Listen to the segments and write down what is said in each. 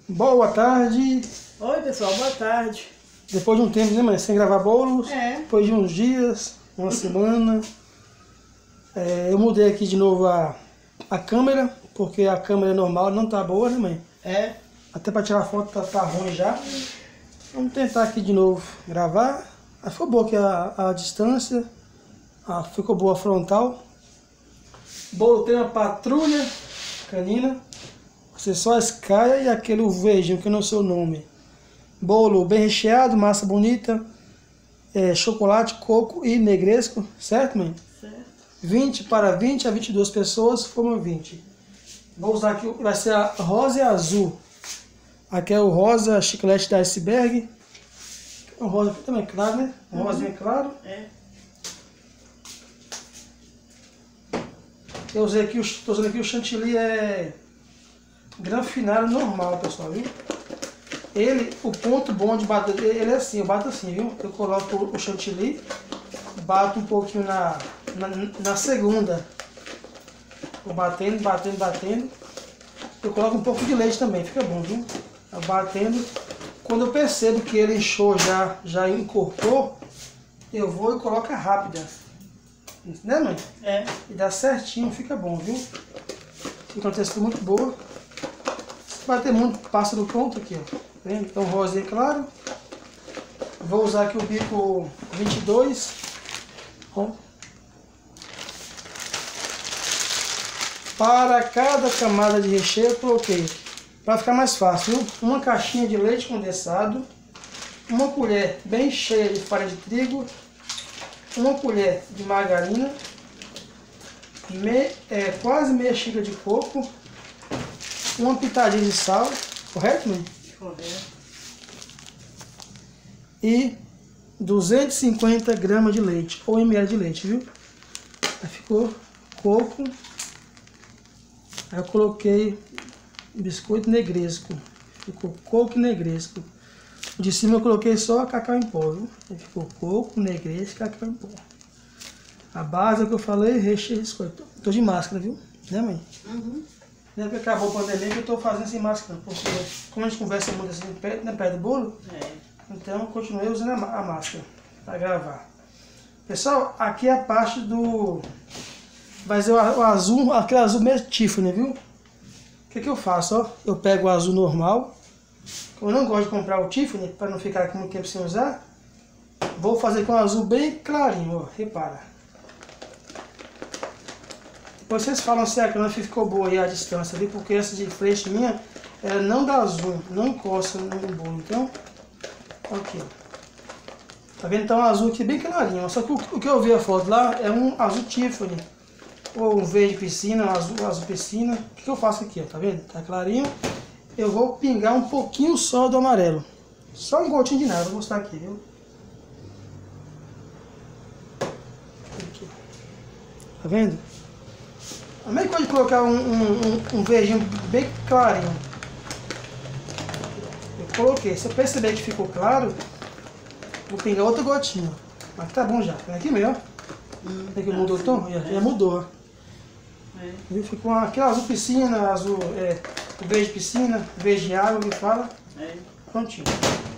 Boa tarde. Oi pessoal, boa tarde. Depois de um tempo, né, mãe? Sem gravar bolos. É. Depois de uns dias, uma semana. Eu mudei aqui de novo a câmera, porque a câmera normal não tá boa, né, mãe? É. Até pra tirar foto tá ruim já. Vamos tentar aqui de novo gravar. Ficou boa aqui a distância. Ficou boa a frontal. O bolo tem uma patrulha canina. Você só escaia e aquele verdinho que eu não sei o nome. Bolo bem recheado, massa bonita, chocolate, coco e negresco, certo, mãe? Certo. 20 para 20 a 22 pessoas, formam 20. Vou usar aqui, vai ser a rosa e a azul. Aqui é o rosa chiclete da Iceberg. O rosa também é claro, né? O rosa é claro. É. Eu usei aqui, estou usando aqui o chantilly granfinário normal, pessoal, viu? O ponto bom de bater, ele é assim, eu bato assim, viu? Eu coloco o chantilly, bato um pouquinho na segunda. Vou batendo. Eu coloco um pouco de leite também, fica bom, viu? Eu batendo. Quando eu percebo que ele inchou, já incorporou, eu vou e coloco a rápida. Né, mãe? É. E dá certinho, fica bom, viu? Fica uma textura muito boa. Se bater muito, passa no ponto aqui, ó. Então, rosa é claro. Vou usar aqui o bico 22. Ó. Para cada camada de recheio, eu coloquei, para ficar mais fácil, viu? Uma caixinha de leite condensado, uma colher bem cheia de farinha de trigo, uma colher de margarina, quase meia xícara de coco, uma pitadinha de sal, correto, mãe? Correto. E 250 gramas de leite, ou ml de leite, viu? Aí ficou coco. Aí eu coloquei biscoito negresco. Ficou coco e negresco. De cima eu coloquei só cacau em pó, viu? Aí ficou coco, negresco e cacau em pó. A base é o que eu falei, recheio de biscoito. Tô de máscara, viu? Né, mãe? Uhum. Não é porque acabou a pandemia que eu tô fazendo sem máscara, não. Porque como a gente conversa muito assim perto do bolo, então eu continuei usando a máscara para gravar. Pessoal, aqui é a parte do... vai ser o azul, aquele azul meio Tiffany, viu? O que eu faço, ó? Eu pego o azul normal. Eu não gosto de comprar o Tiffany, para não ficar aqui muito tempo sem usar. Vou fazer com o azul bem clarinho, ó. Repara. Depois vocês falam se a câmera ficou boa aí a distância, viu? Porque essa de frente minha, ela não dá zoom, não encosta no bolo. Então, aqui, ó. Tá vendo? Então o azul aqui bem clarinho, ó. Só que o que eu vi a foto lá é um azul Tiffany. Ou um verde piscina, um azul piscina. O que eu faço aqui, ó? Tá vendo? Tá clarinho. Eu vou pingar um pouquinho só do amarelo. Só um gotinho de nada, vou mostrar aqui, viu? Aqui. Tá vendo? A mesma coisa de colocar um verdinho bem clarinho. Eu coloquei. Se eu perceber que ficou claro, vou pingar outra gotinha. Mas tá bom já. Aqui mesmo, ó. Aqui mudou o tom? Já mudou, ó. Ficou aquele azul piscina, azul verde piscina, verde água que fala. Prontinho.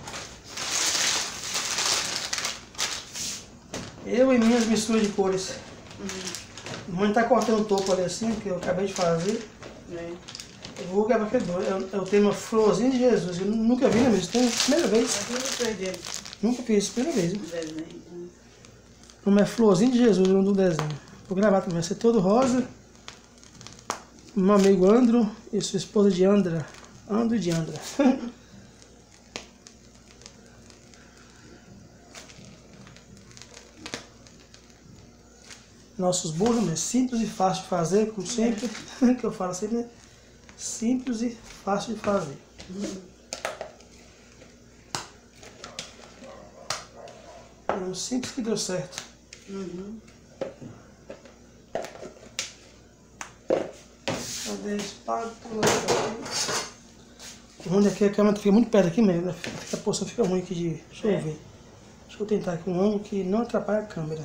Eu e minhas misturas de cores. A mãe tá cortando o topo ali assim, que eu acabei de fazer. Eu vou gravar aquele bolo. É o tema Florzinha de Jesus. Eu nunca vi, né, mesmo? Tem a primeira vez. Nunca fiz, primeira vez. O nome é Florzinha de Jesus, o nome do desenho. Vou gravar também. Vai ser todo rosa. Meu amigo Andro e sua esposa de Andra. Andro e de Andra. Nossos bolos, né? Simples e fácil de fazer, como sempre. Que eu falo sempre, né? Simples e fácil de fazer. É um simples que deu certo. Cadê a espátula? O ruim aqui, a câmera fica muito perto aqui mesmo. A posição fica ruim aqui de... Deixa eu ver. Deixa eu tentar aqui um ângulo que não atrapalha a câmera.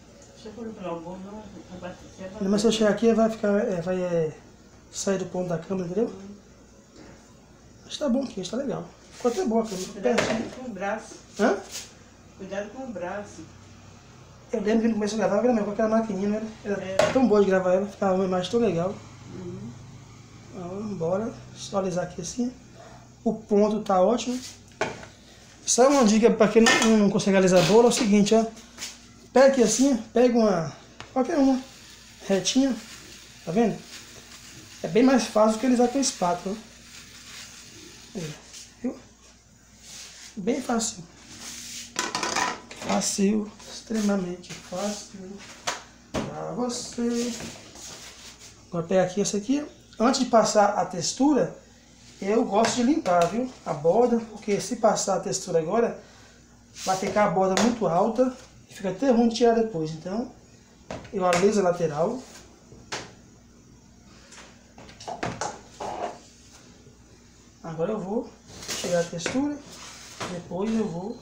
Mas se eu chegar aqui, vai ficar... vai sair do ponto da câmera, entendeu? Acho que tá bom aqui, acho que tá legal. Ficou até boa, cara. Cuidado com o braço. Hã? Cuidado com o braço. Eu lembro que no começo eu gravava com aquela maquininha, né? Era tão boa de gravar ela, ficava uma imagem tão legal. Então, bora visualizar aqui assim. O ponto tá ótimo. Só uma dica para quem não consegue realizar bolo é o seguinte, ó. Pega aqui assim, pega uma, qualquer uma, retinha, tá vendo? É bem mais fácil do que realizar com a espátula. Viu? Bem fácil. Fácil, extremamente fácil para você. Agora pega aqui essa aqui. Antes de passar a textura, eu gosto de limpar, viu? A borda, porque se passar a textura agora, vai ficar a borda muito alta e fica até ruim de tirar depois. Então, eu aliso a lateral. Agora eu vou tirar a textura, depois eu vou...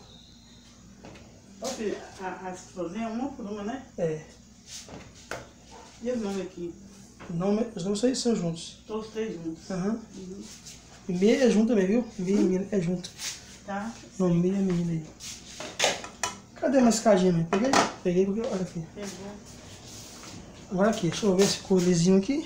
As florzinhas uma por uma, né? É. E os nomes aqui? Os nomes são juntos. Todos os três juntos. Aham. E meia é junto também, viu? Meia e menina é junto. Tá. Não, meia menina aí. Cadê minha escadinha, mãe? Peguei porque, olha aqui. Pegou. Agora aqui, deixa eu ver se ficou lisinho aqui.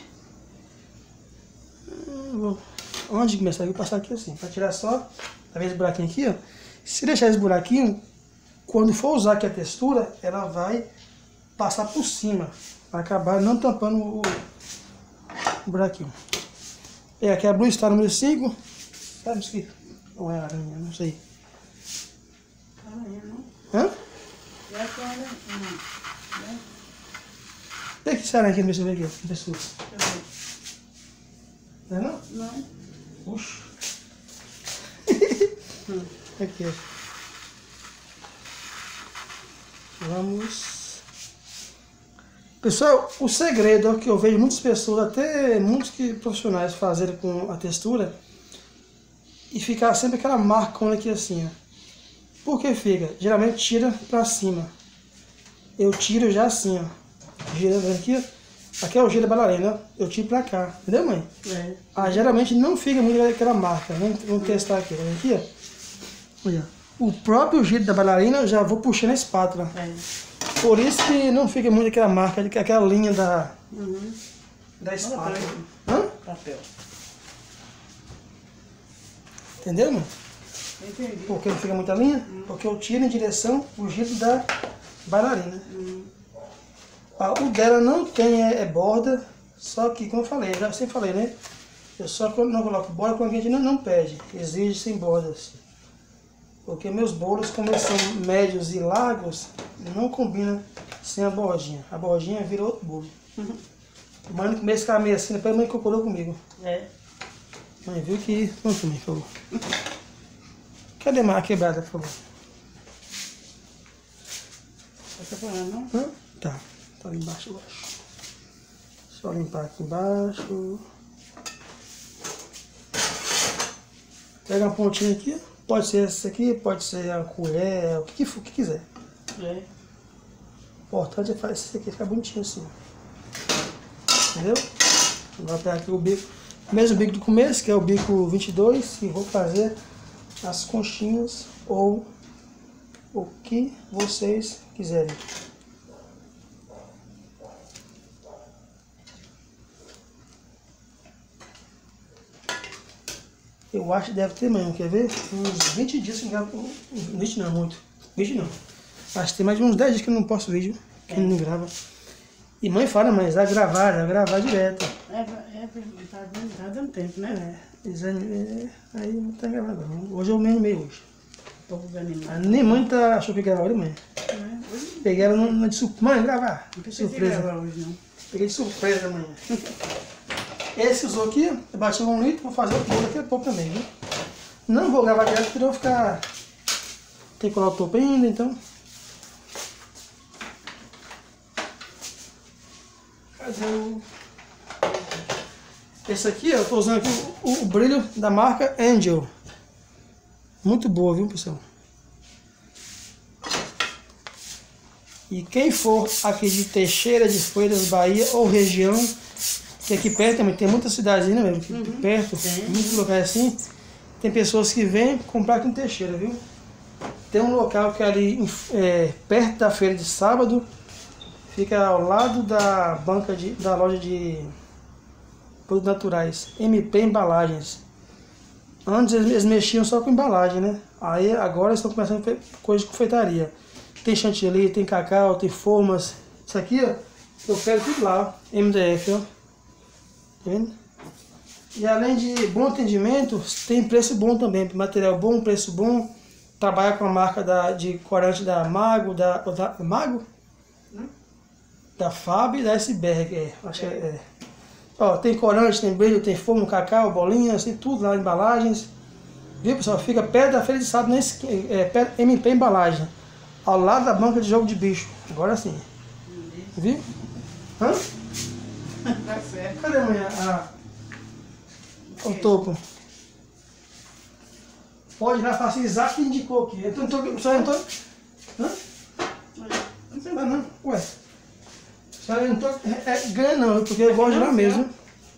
Onde começar? Eu vou passar aqui assim, pra tirar só, tá vendo esse buraquinho aqui, ó? Se deixar esse buraquinho, quando for usar aqui a textura, ela vai passar por cima, vai acabar não tampando o buraquinho. É, aqui é a Blue Star número 5, sabe isso aqui? Ou é aranha, não sei. Aranha, não? Hã? É que aranha, não. Tem que essa aranha aqui, deixa eu ver aqui, que textura. Deixa eu ver. Não é não? Não. Puxa. Aqui, ó. Vamos. Pessoal, o segredo é que eu vejo muitas pessoas, até muitos profissionais fazerem com a textura e ficar sempre aquela marcona aqui assim, ó. Por que fica? Geralmente tira pra cima. Eu tiro já assim, ó. Girando aqui, ó. Aqui é o giro da bailarina, ó. Eu tiro pra cá. Entendeu, mãe? É. Ah, geralmente não fica muito aquela marca. Vamos testar aqui. Olha aqui, ó. Olha. O próprio giro da bailarina eu já vou puxando a espátula. É. Por isso que não fica muito aquela marca, aquela linha da espátula. Hã? Papel. Entendeu, mãe? Entendi. Por que não fica muita linha? Porque eu tiro em direção o giro da bailarina. Ah, o dela não tem borda, só que, como eu falei, eu já sempre falei, né? Eu só não coloco borda quando a gente não pede, exige sem bordas. Porque meus bolos, como eles são médios e largos, não combinam sem a bordinha. A bordinha vira outro bolo. Mãe no começo ficava meio assim, depois a mãe incorporou comigo. É. Mãe viu que... Vamos também, por favor. Cadê a quebrada, por favor? Tá falando, não? Tá. Tá ali embaixo, eu acho. Só limpar aqui embaixo. Pega uma pontinha aqui. Pode ser essa aqui, pode ser a colher, o que quiser. É. O importante é fazer isso aqui ficar bonitinho assim. Entendeu? Agora pegar aqui o bico. O mesmo bico do começo, que é o bico 22. E vou fazer as conchinhas ou o que vocês quiserem. Eu acho que deve ter mesmo, quer ver? Uns 20 dias sem gravar. 20 não, muito. 20 não. Acho que tem mais de uns 10 dias que eu não posto vídeo, que não grava. E mãe fala, mas vai gravar direto. Tá dando tempo, né? Aí não tá gravando não. Hoje eu meio hoje. Um pouco desanimado. Nem mãe achou que ia gravar hoje, mãe. Hoje Peguei ela de surpresa. Mãe, gravar. não precisa Surpresa. gravar hoje, não. Peguei de surpresa amanhã. Esse usou aqui, eu bati 1 litro, vou fazer outro bolo daqui a pouco também, viu? Não vou gravar direto porque eu vou ficar... Tem que colar o topo ainda, então... Cadê o... Esse aqui, eu tô usando aqui o brilho da marca Angel. Muito boa, viu, pessoal? E quem for aqui de Teixeira de Freitas, Bahia ou região, que aqui perto também tem muitas cidades, né, mesmo? Aqui perto, muitos locais assim. tem pessoas que vêm comprar aqui no Teixeira, viu? Tem um local que é ali perto da feira de sábado, fica ao lado da banca da loja de produtos naturais, MP Embalagens. Antes eles mexiam só com embalagem, né? Aí agora eles estão começando a fazer coisa de confeitaria. Tem chantilly, tem cacau, tem formas. Isso aqui, ó, eu pego tudo lá, ó, MDF, ó. Tá vendo? E além de bom atendimento, tem preço bom também. Material bom, preço bom. Trabalha com a marca de corante da Mago, Mago? Da Fab e da Iceberg, acho que é. Ó, tem corante, tem brilho, tem forno, cacau, bolinhas, tem tudo lá, embalagens. Viu, pessoal? Fica perto da feira de sábado, perto MP Embalagem, ao lado da banca de jogo de bicho. Agora sim. Viu? Hã? Tá certo. Cadê a mulher? O topo. Pode ir lá, faça Isaac que indicou aqui. Eu não tô. Hã? Não sei lá não. Ué. Eu não tô ganhando não, porque eu gosto de lá mesmo.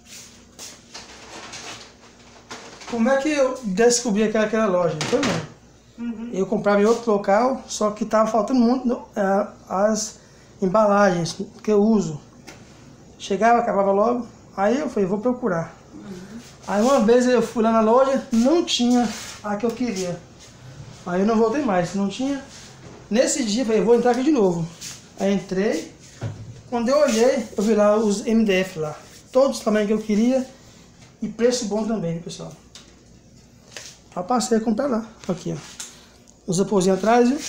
Como é que eu descobri aquela loja? Foi mesmo. Eu comprava em outro local, só que tava faltando muito as embalagens que eu uso. Chegava, acabava logo, aí eu falei, vou procurar. Aí uma vez eu fui lá na loja, não tinha a que eu queria. Aí eu não voltei mais, não tinha. Nesse dia eu falei, vou entrar aqui de novo. Aí entrei, quando eu olhei, eu vi lá os MDF lá. Todos os tamanhos que eu queria e preço bom também, viu, pessoal? Eu passei a comprar lá. Aqui, ó. Os isoporzinhos atrás, viu?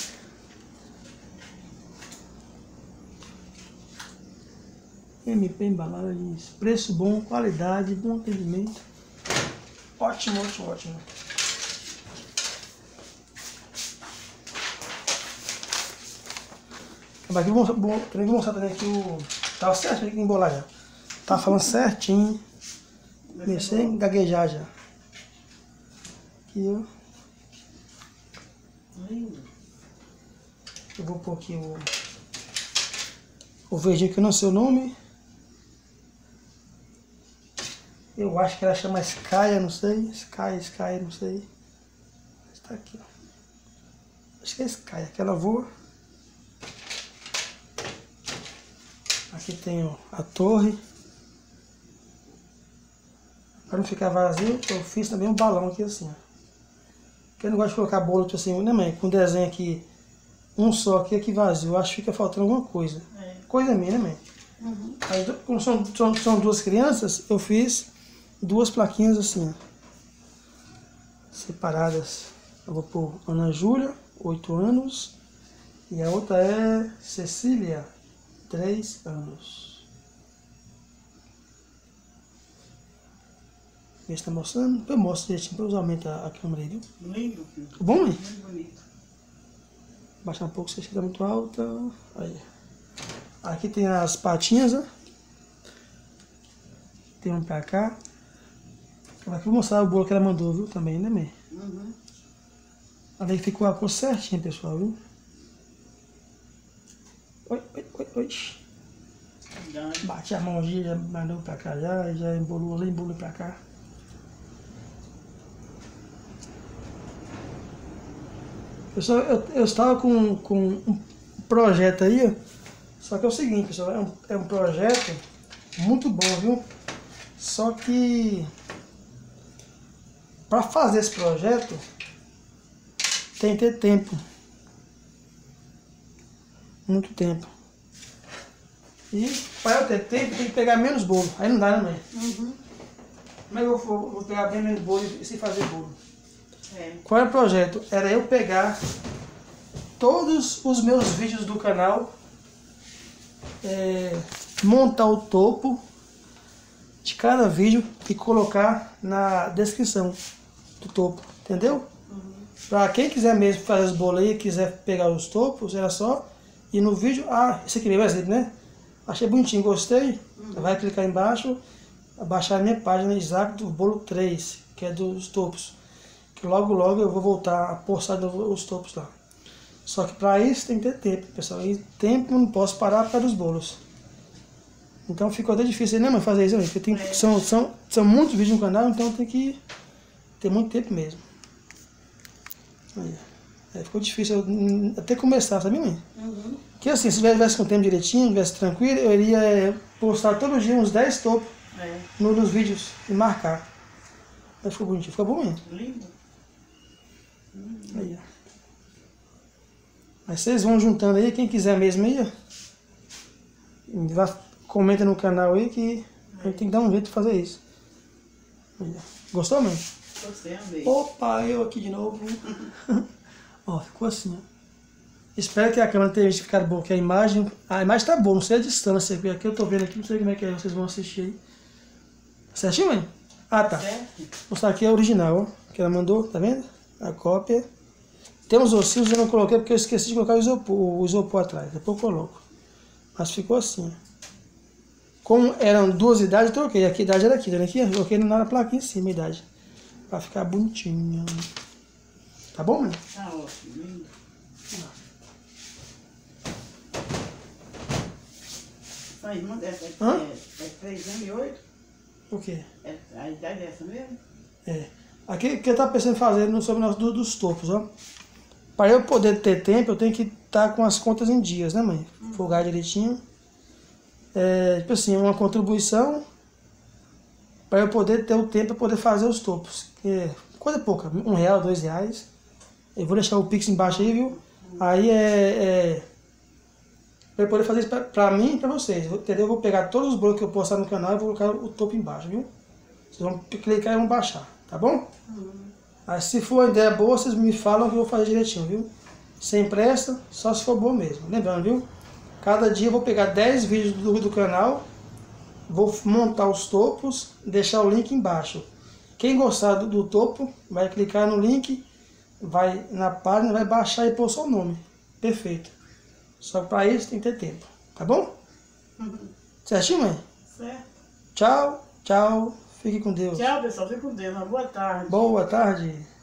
MP Embalagens, preço bom, qualidade, bom atendimento. Ótimo, ótimo, ótimo. Aqui vou mostrar também aqui o... Tava certinho aqui embolar já. Tava falando certinho. Comecei a gaguejar já. Aqui, ó. Eu vou pôr aqui o verdinho que eu não sei o nome. Eu acho que ela chama Sky, não sei. Sky, não sei. Está aqui, ó. Acho que é Sky, aquela voa. Aqui tem ó, a torre. Para não ficar vazio, eu fiz também um balão aqui assim, ó. Porque eu não gosto de colocar bolo assim, né, mãe? Com desenho aqui, um só aqui vazio. Eu acho que fica faltando alguma coisa. Coisa minha, né, mãe? Aí, como são duas crianças, eu fiz duas plaquinhas assim, ó, separadas. Eu vou pôr Ana Júlia, 8 anos, e a outra é Cecília, 3 anos. Vê se tá mostrando. Eu mostro direitinho para aumentar a câmera aí, viu? Lindo. Tá bom, mãe? Muito bonito. Baixar um pouco, se fica muito alta. Aí. Aqui tem as patinhas, ó. Tem um pra cá. Aqui vou mostrar o bolo que ela mandou, viu? Também, né, mãe? Olha aí, ficou a cor certinha, pessoal, viu? Oi. Bate a mãozinha, já mandou pra cá, já embolou ali, embolou pra cá. Pessoal, eu estava com um projeto aí, ó. Só que é o seguinte, pessoal, é um projeto muito bom, viu? Só que para fazer esse projeto tem que ter tempo. Muito tempo. E para eu ter tempo tem que pegar menos bolo. Aí não dá, né, mãe? Como é que eu vou pegar bem menos bolo e sem fazer bolo? Qual era o projeto? Era eu pegar todos os meus vídeos do canal, montar o topo de cada vídeo e colocar na descrição do topo, entendeu? Para quem quiser mesmo fazer os bolos aí, quiser pegar os topos, era só ir no vídeo. Esse aqui mesmo, exemplo, né? Achei bonitinho, gostei. Vai clicar embaixo, baixar a minha página Isaac do Bolo 3, que é dos topos. Que logo eu vou voltar a postar os topos lá. Só que para isso tem que ter tempo, pessoal. E tempo eu não posso parar por causa dos bolos. Então ficou até difícil, né, mãe, fazer isso, porque são muitos vídeos no canal, então tem que Tem muito tempo mesmo. Aí, ficou difícil eu até começar, sabe, mãe? Uhum. Porque assim, se eu tivesse com o tempo direitinho, tivesse tranquilo, eu iria postar todo dia uns 10 topos nos vídeos e marcar. Aí ficou bonitinho, ficou bom, mãe? Lindo. Aí, ó. Mas vocês vão juntando aí, quem quiser mesmo aí, ó. Comenta no canal aí que a gente tem que dar um jeito de fazer isso. Aí, ó. Gostou, mãe? Gostei, amei. Opa, eu aqui de novo. Ó, ficou assim, ó. Espero que a câmera tenha ficado boa, que a imagem tá boa, não sei a distância, porque aqui eu tô vendo aqui, não sei como é que é, vocês vão assistir aí. Certinho, mãe? Ah, tá. Vou mostrar aqui a original, ó, que ela mandou, tá vendo? A cópia. Tem uns ossinhos, eu não coloquei porque eu esqueci de colocar o isopor atrás, depois eu coloco. Mas ficou assim, ó. Como eram 2 idades, eu troquei. Aqui a idade era aqui, tá vendo aqui? Eu coloquei na plaquinha em cima a idade. Pra ficar bonitinho. Tá bom, mãe? Tá ótimo, lindo. Sua irmã é 3 anos e 8? O quê? A idade é essa mesmo? É. Aqui que eu tava pensando em fazer sobre o nosso dos topos, ó. Para eu poder ter tempo, eu tenho que estar com as contas em dias, né, mãe? Folgar direitinho. Tipo assim, uma contribuição para eu poder ter o tempo para poder fazer os topos. Coisa pouca, R$1, R$2. Eu vou deixar o Pix embaixo aí, viu? Aí para eu poder fazer isso para mim e para vocês, entendeu? Eu vou pegar todos os bolos que eu postar no canal e vou colocar o topo embaixo, viu? Vocês vão clicar e vão baixar, tá bom? Aí se for uma ideia boa, vocês me falam que eu vou fazer direitinho, viu? Sem pressa, só se for boa mesmo. Lembrando, viu? Cada dia eu vou pegar 10 vídeos do canal, vou montar os topos, deixar o link embaixo. Quem gostar do topo, vai clicar no link, vai na página, vai baixar e pôr seu nome. Perfeito. Só que para isso tem que ter tempo, tá bom? Certinho, mãe? Certo. Tchau, tchau. Fique com Deus. Tchau, pessoal. Fique com Deus. Uma boa tarde. Boa tarde.